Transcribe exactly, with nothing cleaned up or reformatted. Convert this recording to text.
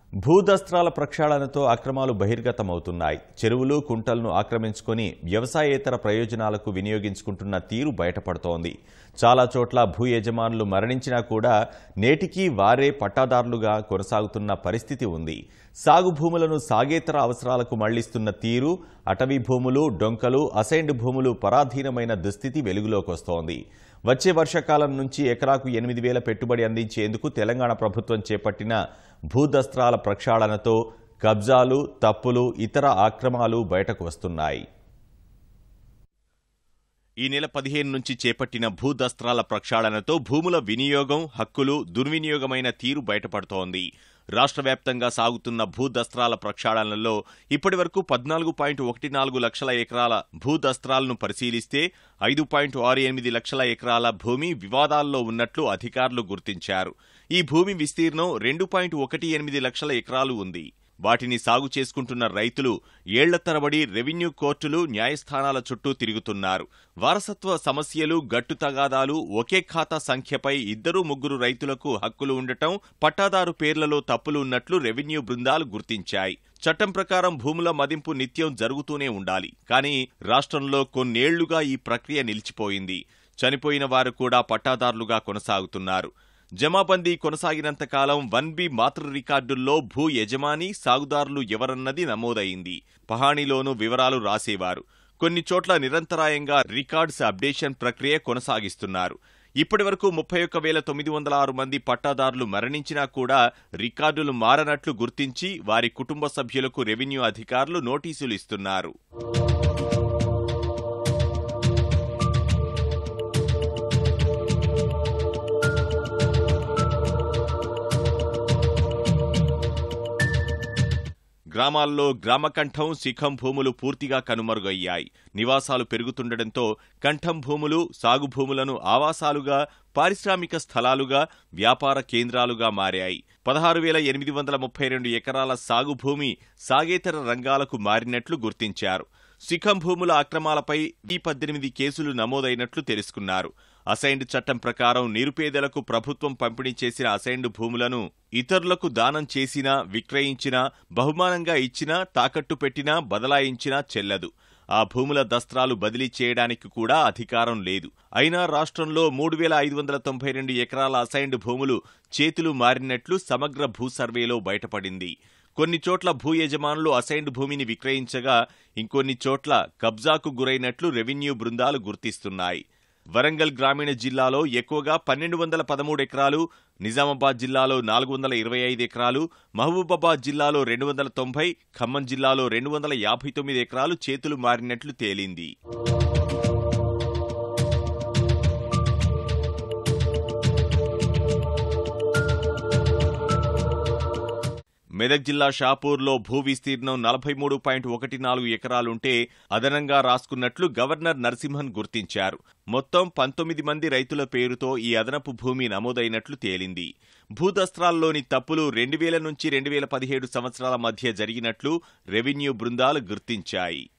భూదస్త్రాల ప్రక్షాళనతో అక్రమాలు బహిర్గతమవుతున్నాయి. చెరువులు, కుంటలను ఆక్రమించుకొని వ్యవసాయేతర ప్రయోజనాలకు వినియోగించుకుంటున్న తీరు బయటపడుతోంది. చాలా చోట్ల భూ యజమానులు మరణించినా కూడా నేటికీ వారే పట్టాదారులుగా కొనసాగుతున్న పరిస్థితి ఉంది. సాగు భూములను సాగేతర అవసరాలకు మళ్లిస్తున్న తీరు, అటవీ భూములు, డొంకలు, అసైన్డ్ భూములు పరాధీనమైన దుస్థితి వెలుగులోకొస్తోంది. వచ్చే వర్షాకాలం నుంచి ఎకరాకు ఎనిమిది వేల పెట్టుబడి అందించేందుకు తెలంగాణ ప్రభుత్వం చేపట్టిన భూదస్త్రాల ప్రక్షాళనతో కబ్జాలు, తప్పులు, ఇతర అక్రమాలు బయటకు వస్తున్నాయి. ఈ నెల పదిహేను నుంచి చేపట్టిన భూదస్త్రాల ప్రక్షాళనతో భూముల వినియోగం, హక్కులు దుర్వినియోగమైన తీరు బయటపడుతోంది. రాష్ట్ర వ్యాప్తంగా సాగుతున్న భూదస్త్రాల ప్రక్షాళనలో ఇప్పటి వరకు పద్నాలుగు పాయింట్ ఒకటి నాలుగు లక్షల ఎకరాల భూదస్త్రాలను పరిశీలిస్తే ఐదు పాయింట్ ఆరు ఎనిమిది లక్షల ఎకరాల భూమి వివాదాల్లో ఉన్నట్లు అధికారులు గుర్తించారు. ఈ భూమి విస్తీర్ణం రెండు పాయింట్ ఒకటి ఎనిమిది లక్షల ఎకరాలు ఉంది. వాటిని సాగు చేసుకుంటున్న రైతులు ఏళ్ల తరబడి రెవెన్యూ కోర్టులు, న్యాయస్థానాల చుట్టూ తిరుగుతున్నారు. వారసత్వ సమస్యలు, గట్టు తగాదాలు, ఒకే ఖాతా సంఖ్యపై ఇద్దరు ముగ్గురు రైతులకు హక్కులు ఉండటం, పట్టాదారు పేర్లలో తప్పులు ఉన్నట్లు రెవెన్యూ బృందాలు గుర్తించాయి. చట్టం ప్రకారం భూముల మదింపు నిత్యం జరుగుతూనే ఉండాలి. కానీ రాష్ట్రంలో కొన్నేళ్లుగా ఈ ప్రక్రియ నిలిచిపోయింది. చనిపోయిన వారు కూడా పట్టాదారులుగా కొనసాగుతున్నారు. జమాబందీ కొనసాగినంతకాలం వన్ బి మాతృ రికార్డుల్లో భూ యజమాని, సాగుదారులు ఎవరన్నది నమోదైంది. పహాణీలోనూ వివరాలు రాసేవారు. కొన్ని చోట్ల నిరంతరాయంగా రికార్డ్స్ అప్డేషన్ ప్రక్రియ కొనసాగిస్తున్నారు. ఇప్పటి వరకు ముప్పై ఒక్క వేల తొమ్మిది వందల ఆరు మంది పట్టాదారులు మరణించినా కూడా రికార్డులు మారనట్లు గుర్తించి వారి కుటుంబ సభ్యులకు రెవెన్యూ అధికారులు నోటీసులు ఇస్తున్నారు. గ్రామాల్లో గ్రామకంఠం, శిఖం భూములు పూర్తిగా కనుమరుగయ్యాయి. నివాసాలు పెరుగుతుండటంతో కంఠం భూములు, సాగు భూములను ఆవాసాలుగా, పారిశ్రామిక స్థలాలుగా, వ్యాపార కేంద్రాలుగా మారాయి. పదహారు వేల ఎనిమిది వందల ముప్పై రెండు ఎకరాల సాగు భూమి సాగేతర రంగాలకు మారినట్లు గుర్తించారు. శిఖం భూముల అక్రమాలపై ఈ పద్దెనిమిది కేసులు నమోదైనట్లు తెలుసుకున్నారు. అసైన్డ్ చట్టం ప్రకారం నిరుపేదలకు ప్రభుత్వం పంపిణీ చేసిన అసైన్డ్ భూములను ఇతరులకు దానం చేసినా, విక్రయించినా, బహుమానంగా ఇచ్చినా, తాకట్టు పెట్టినా, బదలాయించినా చెల్లదు. ఆ భూముల దస్త్రాలు బదిలీ చేయడానికి కూడా అధికారం లేదు. అయినా రాష్ట్రంలో మూడు వేల ఐదు వందల తొంభై రెండు ఎకరాల అసైన్డ్ భూములు చేతులు మారినట్లు సమగ్ర భూ సర్వేలో బయటపడింది. కొన్ని చోట్ల భూ యజమానులు అసైన్డ్ భూమిని విక్రయించగా, ఇంకొన్ని చోట్ల కబ్జాకు గురైనట్లు రెవెన్యూ బృందాలు గుర్తిస్తున్నాయి. వరంగల్ గ్రామీణ జిల్లాలో ఎక్కువగా పన్నెండు వందల పదమూడు ఎకరాలు, నిజామాబాద్ జిల్లాలో నాలుగు వందల ఇరవై ఐదు ఎకరాలు, మహబూబాబాద్ జిల్లాలో రెండు వందల తొంభై, ఖమ్మం జిల్లాలో రెండు వందల యాభై తొమ్మిది ఎకరాలు చేతులు మారినట్లు తేలింది. మెదక్ జిల్లా షాపూర్లో భూ విస్తీర్ణం నలభై మూడు పాయింట్ ఒకటి నాలుగు ఎకరాలుంటే అదనంగా రాసుకున్నట్లు గవర్నర్ నరసింహన్ గుర్తించారు. మొత్తం పంతొమ్మిది మంది రైతుల పేరుతో ఈ అదనపు భూమి నమోదైనట్లు తేలింది. భూదస్త్రాల్లోని తప్పులు రెండు వేల నుంచి రెండు వేల పదిహేడు సంవత్సరాల మధ్య జరిగినట్లు రెవెన్యూ బృందాలు గుర్తించాయి.